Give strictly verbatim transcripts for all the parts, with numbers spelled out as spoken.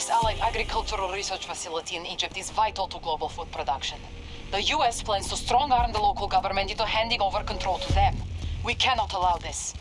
This allied agricultural research facility in Egypt is vital to global food production. The U S plans to strong-arm the local government into handing over control to them. We cannot allow this.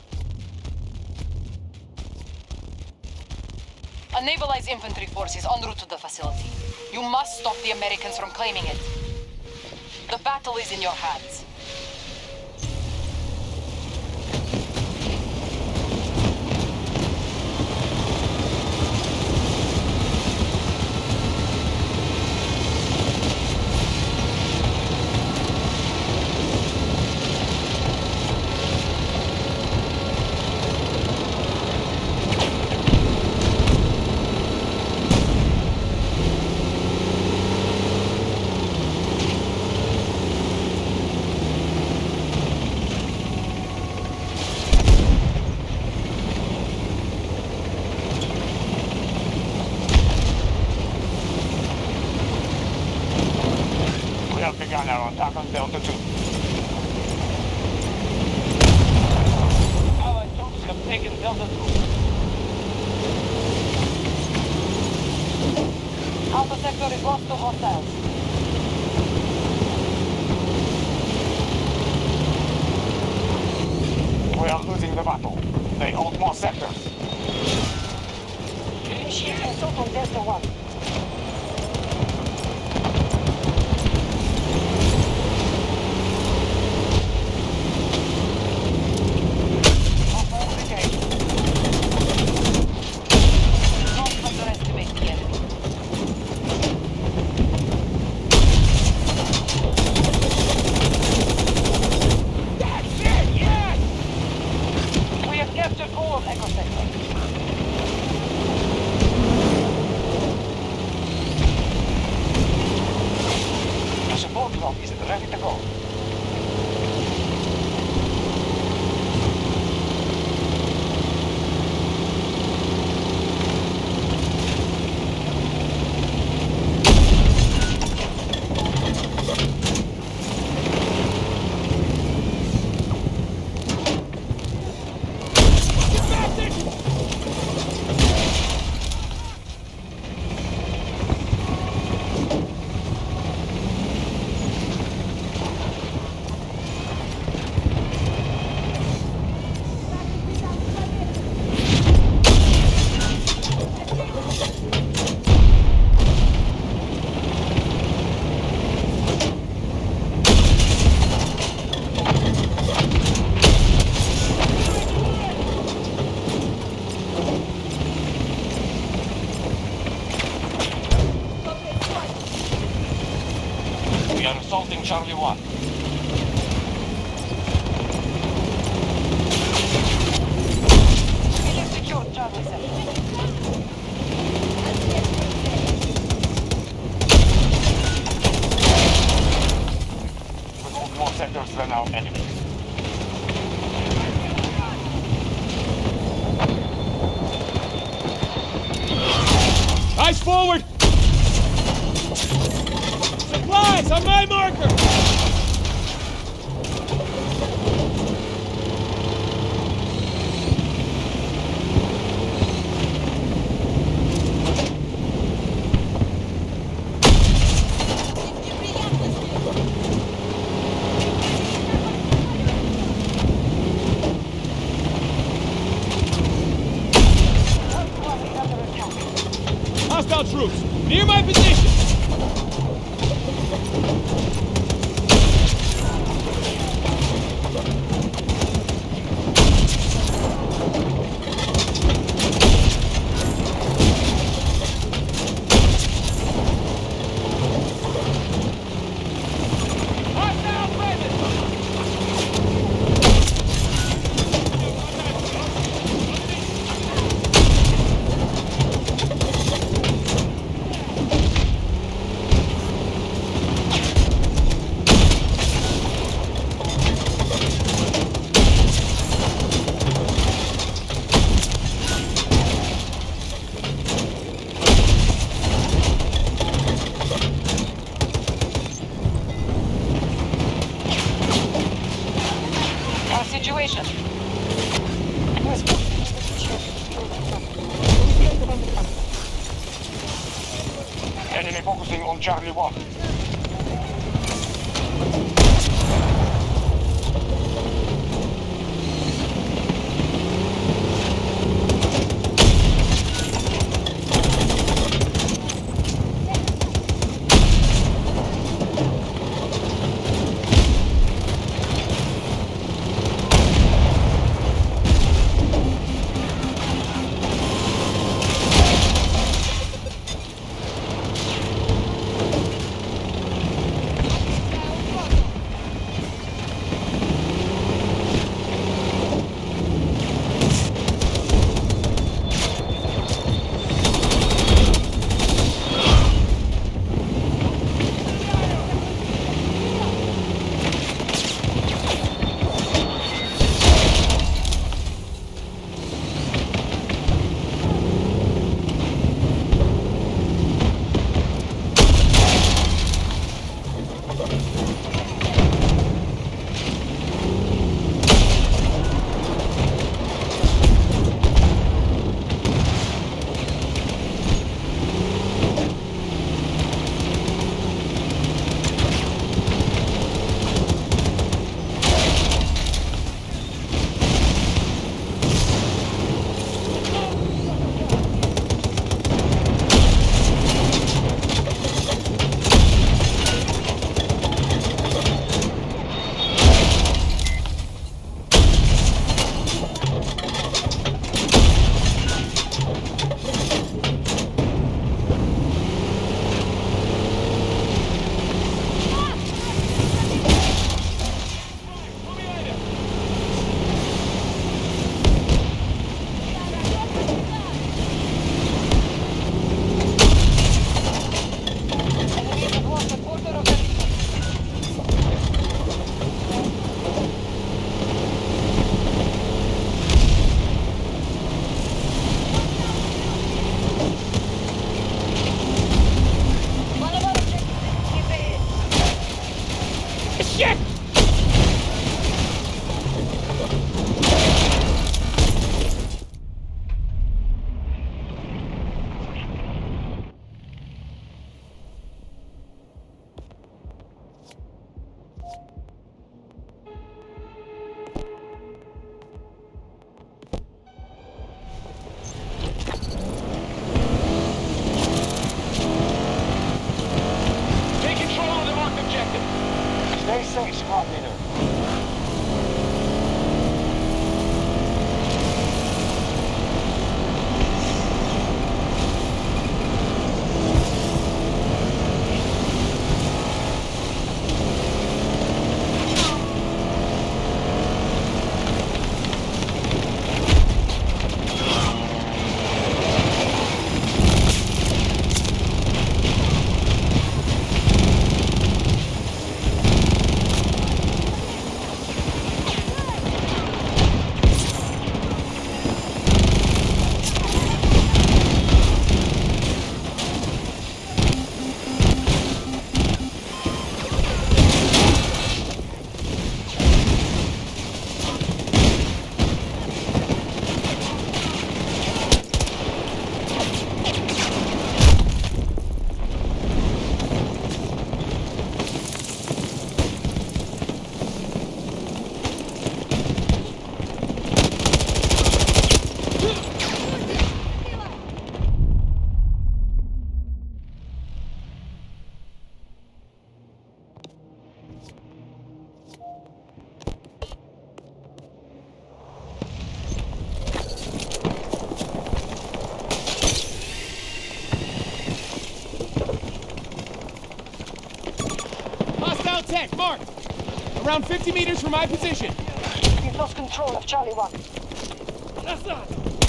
A navalized infantry force is en route to the facility. You must stop the Americans from claiming it. The battle is in your hands. Begun our attack on Delta two. Allied troops have taken Delta two. Alpha sector is lost to hostiles. We are losing the battle. They hold more sectors. Initiate assault on Delta one. Is ready to go. We are assaulting Charlie one. We have secured Charlie seven. We hold more sectors than our enemies. Eyes forward! Supplies on my marker! Hostile troops, near my position! reinforcing on Charlie one. Tech, marked! Around fifty meters from my position. We've lost control of Charlie one. That's not.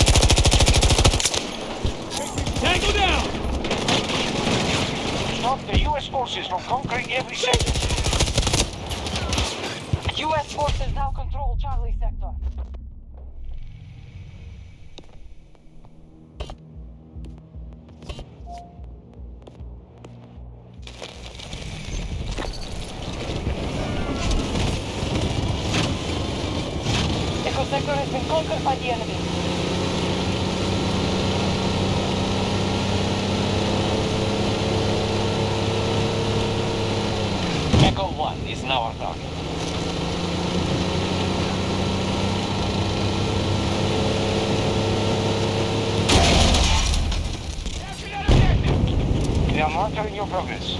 Tango down! Stop the U S forces from conquering every sector. U S forces now control Charlie sector. Echo sector has been conquered by the enemy. our target. We are monitoring your progress.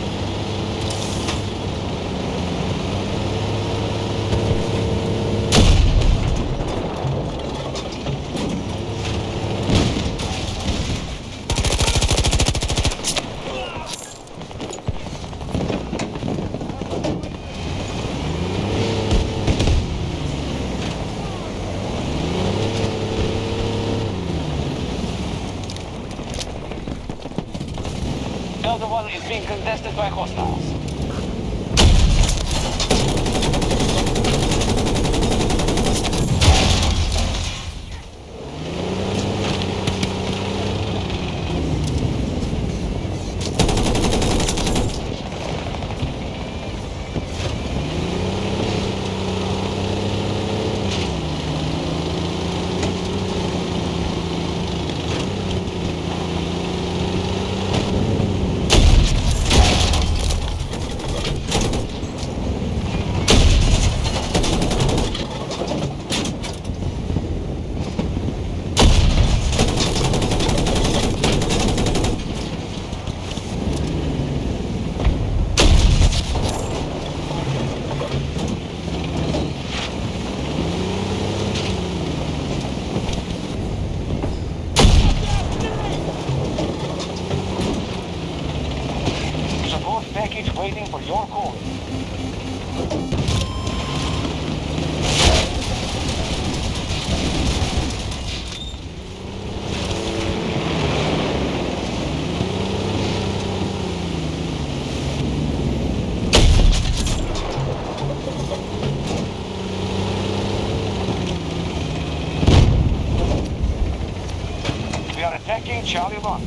Delta One is being contested by hostiles. Package waiting for your call. We are attacking Charlie one.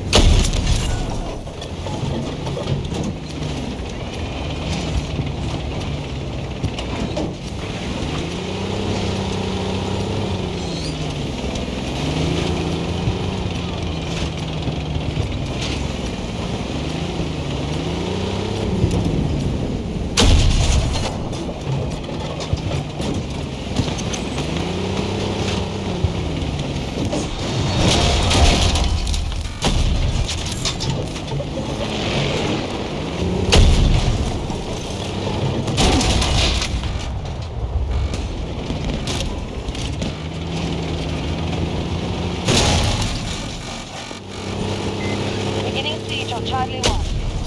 Charlie one.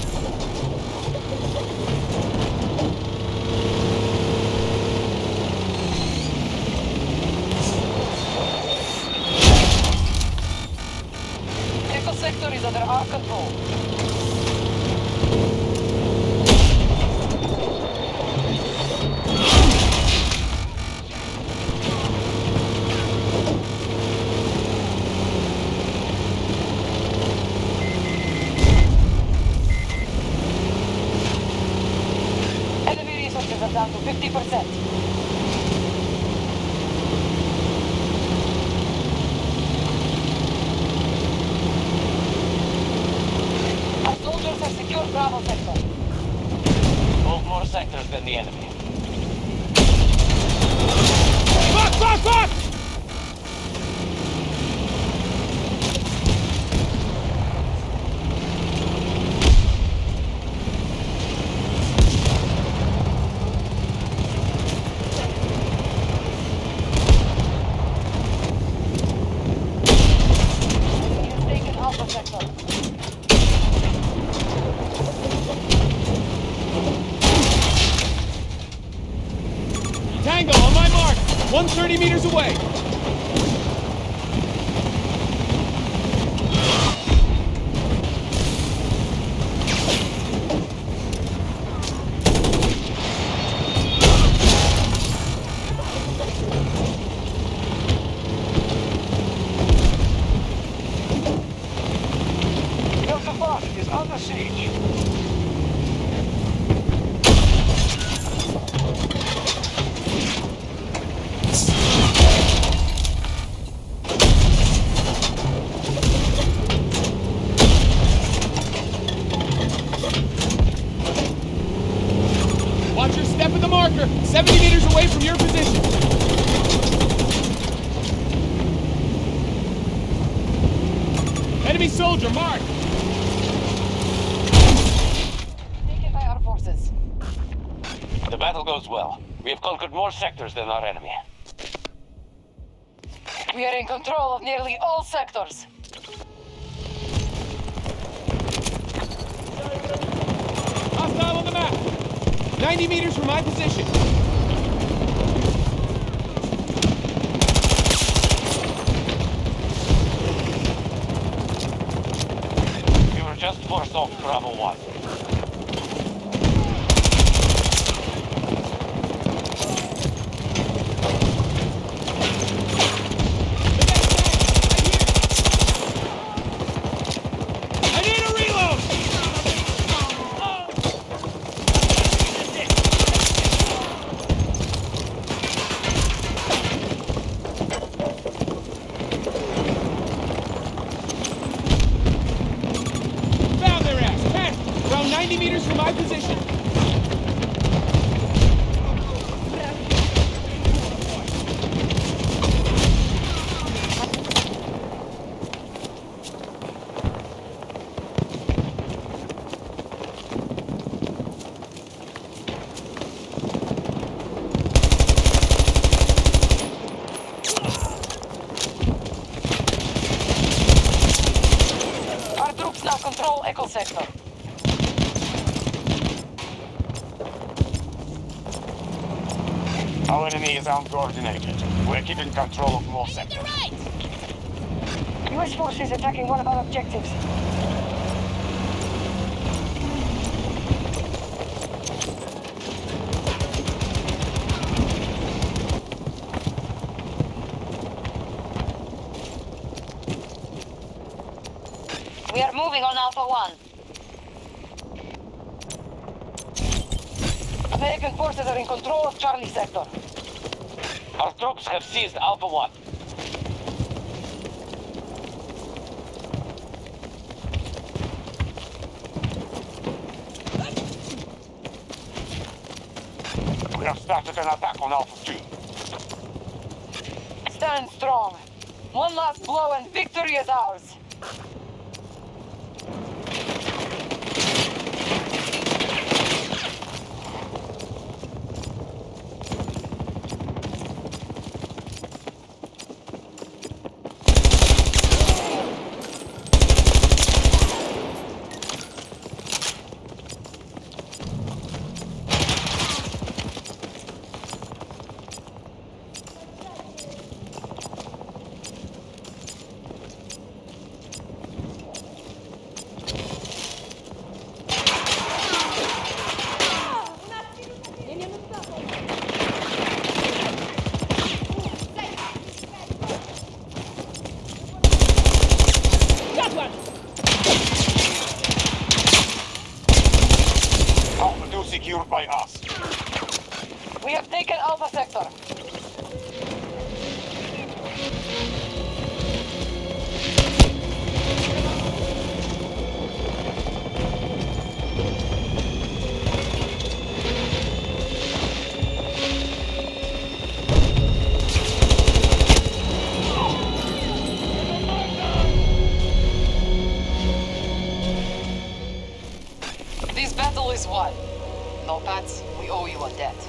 Echo sector is under our control. Down to fifty percent. Our soldiers have secured Bravo sector. Hold more sectors than the enemy. Fuck, fuck, fuck! Tango, on my mark! one hundred thirty meters away! Delta One is under siege. Watch Enemy soldier, mark! Taken by our forces. The battle goes well. We have conquered more sectors than our enemy. We are in control of nearly all sectors. Hostile on the map! ninety meters from my position. We were just forced off Bravo one. ninety meters from my position. Our troops now control Echo Sector. Our enemy is uncoordinated. We're keeping control of more sectors. U S forces attacking one of our objectives. We are moving on Alpha one. American forces are in control of Charlie Sector. Our troops have seized Alpha one. We have started an attack on Alpha two. Stand strong. One last blow and victory is ours. Alpha two secured by us. We have taken Alpha Sector. This battle is won. No, Pats, we owe you a debt.